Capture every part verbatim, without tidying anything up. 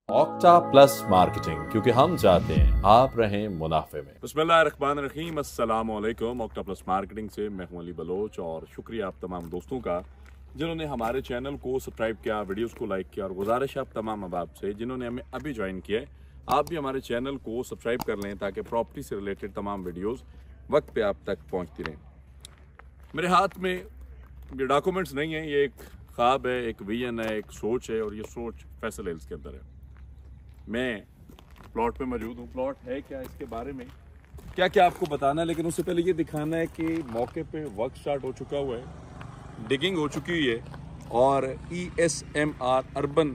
Octa plus marketing, क्योंकि हम चाहते हैं आप रहें मुनाफे में। बिस्मिल्लाहिर्रहमानिर्रहीम, अस्सलाम वालेकुम। ऑक्टा प्लस मार्केटिंग से मैं हूं अली बलोच और शुक्रिया आप तमाम दोस्तों का जिन्होंने हमारे चैनल को सब्सक्राइब किया, वीडियोस को लाइक किया। और गुजारिश आप तमाम अहबाब से जिन्होंने हमें अभी ज्वाइन किया है, आप भी हमारे चैनल को सब्सक्राइब कर लें ताकि प्रॉपर्टी से रिलेटेड तमाम वीडियोज़ वक्त पर आप तक पहुँचती रहें। मेरे हाथ में ये डॉक्यूमेंट्स नहीं है, ये एक ख्वाब है, एक विजन है, एक सोच है और ये सोच फैसल हिल्स के अंदर है। मैं प्लॉट पे मौजूद हूँ। प्लॉट है क्या, इसके बारे में क्या क्या आपको बताना है, लेकिन उससे पहले ये दिखाना है कि मौके पे वर्क स्टार्ट हो चुका हुआ है, डिगिंग हो चुकी हुई है और E S M R urban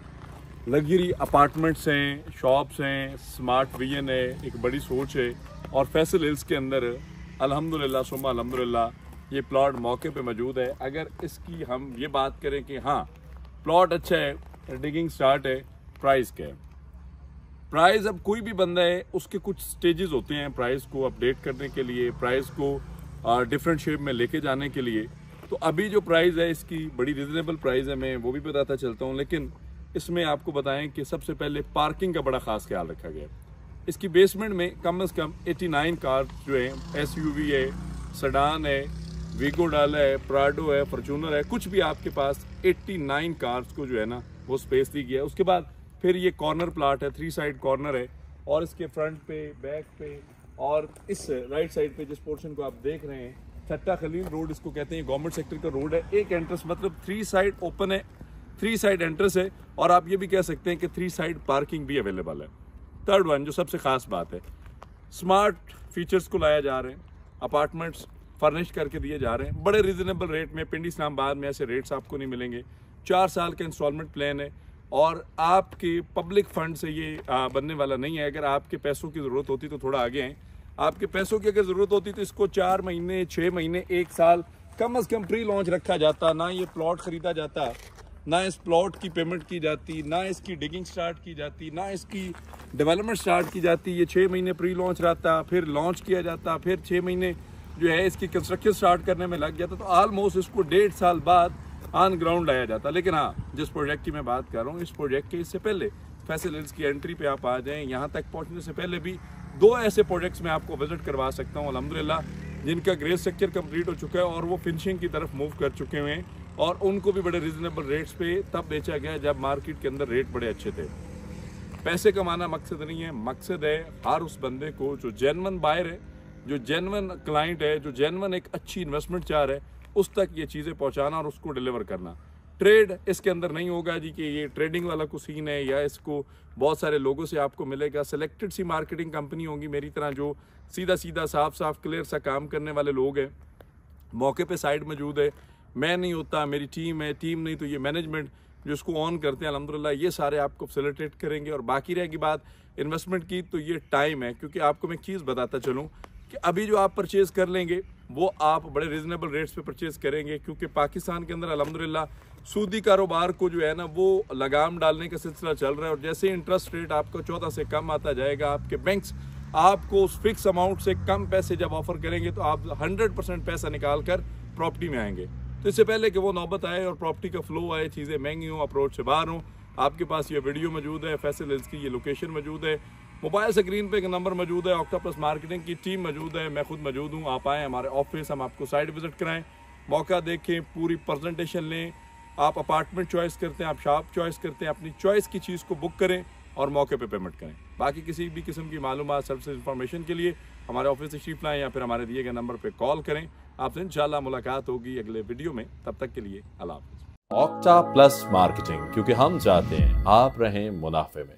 luxury apartments हैं, शॉप्स हैं, स्मार्ट विजन है, एक बड़ी सोच है। और फैसल हिल्स के अंदर अल्हम्दुलिल्लाह सुम्मा अल्हम्दुलिल्लाह ये प्लॉट मौके पे मौजूद है। अगर इसकी हम ये बात करें कि हाँ प्लॉट अच्छा है, डिगिंग स्टार्ट है, प्राइस क्या है? प्राइस अब कोई भी बंदा है उसके कुछ स्टेजेस होते हैं प्राइस को अपडेट करने के लिए, प्राइस को डिफरेंट शेप में लेके जाने के लिए। तो अभी जो प्राइस है इसकी बड़ी रिजनेबल प्राइस है, मैं वो भी बताता चलता हूँ। लेकिन इसमें आपको बताएं कि सबसे पहले पार्किंग का बड़ा खास ख्याल रखा गया है। इसकी बेसमेंट में कम अज़ कम नवासी कार जो है, एस यू वी है, सडान है, वीगो डाला है, प्राडो है, फॉर्च्यूनर है, कुछ भी आपके पास नवासी कार्स को जो है ना वो स्पेस दी गया है। उसके बाद फिर ये कॉर्नर प्लाट है, थ्री साइड कॉर्नर है और इसके फ्रंट पे, बैक पे और इस राइट साइड पे जिस पोर्शन को आप देख रहे हैं, छट्टा खलील रोड इसको कहते हैं, गवर्नमेंट सेक्टर का रोड है। एक एंट्रेंस, मतलब थ्री साइड ओपन है, थ्री साइड एंट्रेंस है और आप ये भी कह सकते हैं कि थ्री साइड पार्किंग भी अवेलेबल है। थर्ड वन जो सबसे खास बात है, स्मार्ट फीचर्स को लाया जा रहे हैं, अपार्टमेंट्स फर्निश करके दिए जा रहे हैं बड़े रिजनेबल रेट में। पिंडी इस्लामाबाद में ऐसे रेट्स आपको नहीं मिलेंगे। चार साल का इंस्टॉलमेंट प्लान है और आपके पब्लिक फंड से ये आ, बनने वाला नहीं है। अगर आपके पैसों की ज़रूरत होती तो थोड़ा आगे हैं, आपके पैसों की अगर ज़रूरत होती तो इसको चार महीने, छः महीने, एक साल कम अज़ कम प्री लॉन्च रखा जाता, ना ये प्लॉट ख़रीदा जाता, ना इस प्लॉट की पेमेंट की जाती, ना इसकी डिगिंग स्टार्ट की जाती, ना इसकी डेवलपमेंट स्टार्ट की जाती। ये छः महीने प्री लॉन्च रहता, फिर लॉन्च किया जाता, फिर छः महीने जो है इसकी कंस्ट्रक्शन स्टार्ट करने में लग जाता, तो ऑलमोस्ट इसको डेढ़ साल बाद ऑन ग्राउंड लाया जाता। लेकिन हाँ, जिस प्रोजेक्ट की मैं बात कर रहा हूँ, इस प्रोजेक्ट के इससे पहले फैसल हिल्स की एंट्री पे आप आ जाएं, यहाँ तक पहुँचने से पहले भी दो ऐसे प्रोजेक्ट्स में आपको विजिट करवा सकता हूँ अल्हम्दुलिल्लाह, जिनका ग्रे स्ट्रक्चर कंप्लीट हो चुका है और वो फिनिशिंग की तरफ मूव कर चुके हुए हैं और उनको भी बड़े रिजनेबल रेट्स पे तब बेचा गया जब मार्केट के अंदर रेट बड़े अच्छे थे। पैसे कमाना मकसद नहीं है, मकसद है हर उस बंदे को जो जेन्युइन बायर है, जो जेन्युइन क्लाइंट है, जो जेन्युइन एक अच्छी इन्वेस्टमेंट चाह रहा है, उस तक ये चीज़ें पहुंचाना और उसको डिलीवर करना। ट्रेड इसके अंदर नहीं होगा जी कि ये ट्रेडिंग वाला कुछ सीन है या इसको बहुत सारे लोगों से आपको मिलेगा। सिलेक्टेड सी मार्केटिंग कंपनी होंगी मेरी तरह, जो सीधा सीधा साफ साफ क्लियर सा काम करने वाले लोग हैं। मौके पे साइड मौजूद है, मैं नहीं होता, मेरी टीम है, टीम नहीं तो ये मैनेजमेंट जो इसको ऑन करते हैं अल्हम्दुलिल्लाह, ये सारे आपको फैसिलिटेट करेंगे। और बाकी रहेगी बात इन्वेस्टमेंट की, तो ये टाइम है। क्योंकि आपको मैं एक चीज़ बताता चलूँ कि अभी जो आप परचेज़ कर लेंगे वो आप बड़े रिजनेबल रेट्स पे परचेज़ करेंगे, क्योंकि पाकिस्तान के अंदर अल्हम्दुलिल्लाह सूदी कारोबार को जो है ना वो लगाम डालने का सिलसिला चल रहा है। और जैसे इंटरेस्ट रेट आपका चौदह से कम आता जाएगा, आपके बैंक्स आपको उस फिक्स अमाउंट से कम पैसे जब ऑफर करेंगे तो आप हंड्रेड परसेंट पैसा निकाल कर प्रॉपर्टी में आएंगे। तो इससे पहले कि वो नौबत आए और प्रॉपर्टी का फ्लो आए, चीज़ें महंगी हों, अप्रोच से बाहर हों, आपके पास ये वीडियो मौजूद है, फैसल हिल्स की ये लोकेशन मौजूद है, मोबाइल स्क्रीन पे एक नंबर मौजूद है, ऑक्टा प्लस मार्केटिंग की टीम मौजूद है, मैं खुद मौजूद हूँ। आप आएँ हमारे ऑफिस, हम आपको साइट विजिट कराएं, मौका देखें, पूरी प्रेजेंटेशन लें। आप अपार्टमेंट चॉइस करते हैं, आप शॉप चॉइस करते हैं, अपनी चॉइस की चीज़ को बुक करें और मौके पे पेमेंट करें। बाकी किसी भी किस्म की मालूमात, सर्विस, इंफॉर्मेशन के लिए हमारे ऑफिस से तशरीफ लाएँ या फिर हमारे दिए गए नंबर पर कॉल करें। आपसे इंशाल्लाह मुलाकात होगी अगले वीडियो में। तब तक के लिए अल्लाह हाफ़िज़। ऑक्टा प्लस मार्केटिंग, क्योंकि हम चाहते हैं आप रहें मुनाफे में।